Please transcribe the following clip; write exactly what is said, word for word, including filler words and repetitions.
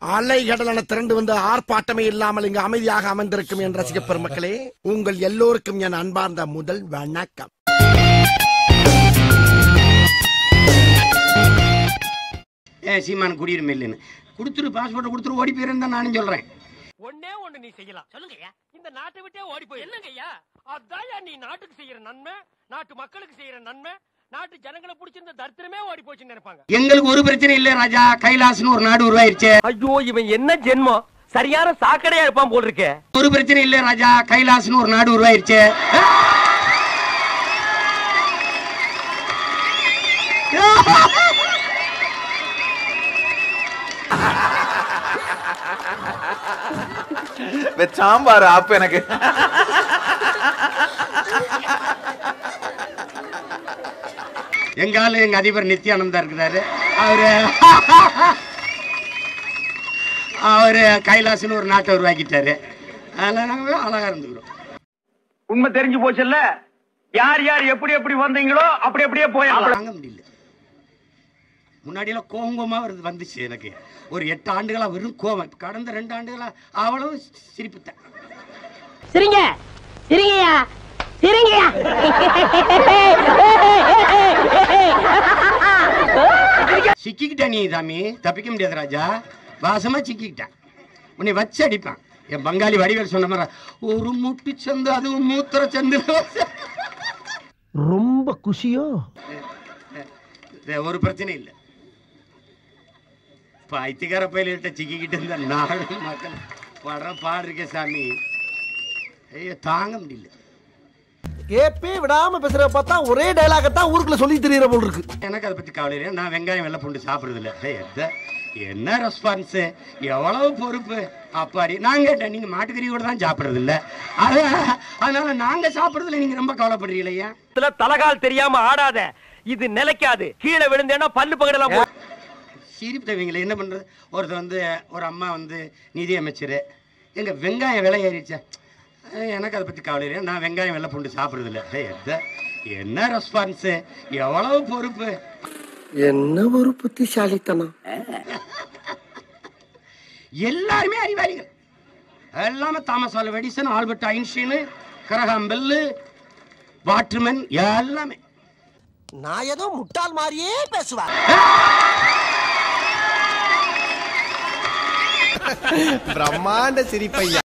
அலை கடலான திரண்டு வந்து ஆர்ப்பாட்டமே இல்லாமல் இங்கு அமைதியாக அமர்ந்திருக்கும் என் ரசிக பெருமக்களே, உங்கள் எல்லோருக்கும் என் அன்பார்ந்த முதல் வணக்கம். ஏ சீமான் குடியுரிமை இல்லைன்னு கொடுத்துரு, பாஸ்போர்ட் கொடுத்துரு, ஓடி போயிருந்தா நானும் சொல்றேன். ஒன்னே ஒண்ணு நீ செய்யலாம். சொல்லுங்கய்யா. இந்த நாட்டை விட்டே ஓடி போய் என்னங்கய்யா? அதான் நீ நாட்டுக்கு செய்யற நன்மை, நாட்டு மக்களுக்கு செய்யற நன்மை, நாட்டு ஜனங்களை பிடிச்சிருந்த தரித்திரமே ஓடி போச்சுன்னு நினைப்பாங்க. எங்களுக்கு ஒரு பிரச்சனை இல்ல ராஜா, கைலாசன்னு ஒரு நாடு உருவாயிருச்சு. ஐயோ, இவன் என்ன ஜென்மம், சரியான சாக்கடையா இருப்பான் போல் இருக்க. ஒரு பிரச்சனை இல்ல ராஜா, கைலாசன்னு ஒரு நாடு உருவாயிருச்சு. சாம்பார் ஆப் எனக்கு எங்க ஆளு எங்க அதிபர் நித்யானந்தா இருக்கிறாரு. அவரு அவரு கைலாசன்னு ஒரு நாட்டை உருவாக்கிட்டாரு. அதெல்லாம் நாங்க அழகா இருந்துக்கிறோம். உண்மை தெரிஞ்சு போச்சுல்ல, யார் யார் எப்படி எப்படி வந்தீங்களோ அப்படி அப்படியே போய் வாங்க முடியல. முன்னாடி எல்லாம் கோங்கோமா வருது வந்துச்சு எனக்கு. ஒரு எட்டு ஆண்டுகளா வெறும் கோவம். கடந்த ரெண்டு ஆண்டுகளா அவ்வளவு சிரிப்புத்தேன். சிரிங்க சிரிங்கயா சிரிங்கயா. சிக்கிக்கிட்ட நீ சாமி, தப்பிக்க முடியாது ராஜா. வாசமா சிக்கிக்கிட்டேன். உன்னை வச்சு அடிப்பான். என் பங்காளி வடிவேல் சொன்ன மாதிரி ஒரு முட்டு சந்து, அதுவும் மூத்திர சந்து. ரொம்ப குஷியோ? ஒரு பிரச்சனை இல்லை. பைத்தியக்கார பயில்கிட்ட சிக்கிக்கிட்டு இருந்த நாடு மக்கள் படுற பாடு இருக்க சாமி. ஐயோ தாங்க முடியல. கேப்பே விடாம பேசுற பார்த்தா ஒரே டைலாக தான் ஊருக்குள்ள சொல்லி தெரியற போல் இருக்கு. எனக்கு அதை பத்தி கவலை இல்லை. நான் வெங்காயம் வெள்ளை பூண்டு சாப்பிடுறது இல்லை. என்ன ரெஸ்பான்ஸ், எவ்வளவு பொறுப்பு அப்பாடி. நான் கேட்டேன், நீங்க மாட்டுக்கறி கூட தான் சாப்பிடுறது இல்ல, அதனால நாங்க சாப்பிடுறதுல நீங்க ரொம்ப கவலைப்படுறீங்களா? தலகால் தெரியாம ஆடாத, இது நிலைக்காது. கீழே விழுந்தேன்னா பல்லு பகடலாம். சிரிப்பு தவிங்களே, என்ன பண்றது? ஒருத்தர் வந்து ஒரு அம்மா வந்து நிதி அமைச்சர், எங்க வெங்காயம் விலை ஏறிச்சா. எனக்கு அதை பத்தி கவலை இல்லை. நான் வெங்காயம் வெள்ளை பூண்டு சாப்பிடுறது இல்லை. என்ன ரெஸ்பான்ஸ், எவ்வளவு பொறுப்பு. என்ன ஒரு புத்திசாலித்தனம். எல்லாருமே அறிவாளிகள். எல்லாமே Thomas Alva Edison, Albert Einstein, Graham Bell, Waterman, எல்லாமே. நான் ஏதோ முட்டாள் மாதிரியே பேசுவேன். பிரம்மாண்ட சிரிப்பையா.